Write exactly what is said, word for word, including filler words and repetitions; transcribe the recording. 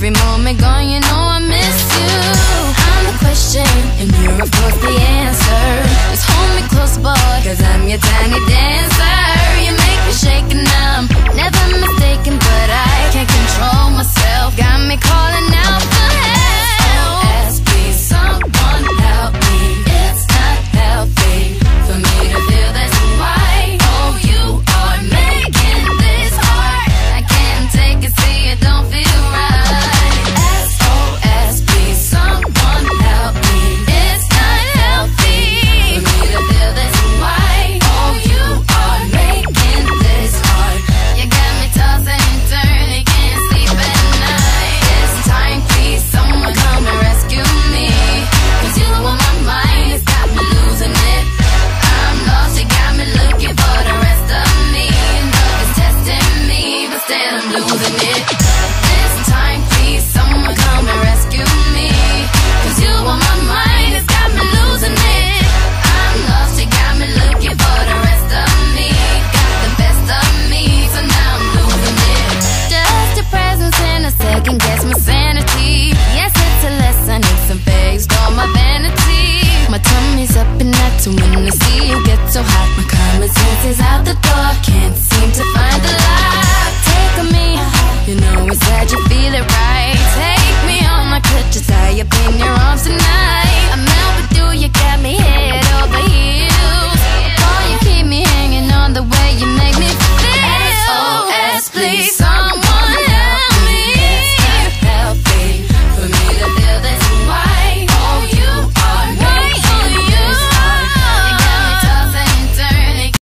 every moment gone, you know I miss you. I'm the question, and you're of course the answer. Just hold me close, boy, cause I'm your tiny dancer. You make me shake and I'm never mistaken, but I can't control myself. Got me calling out for help.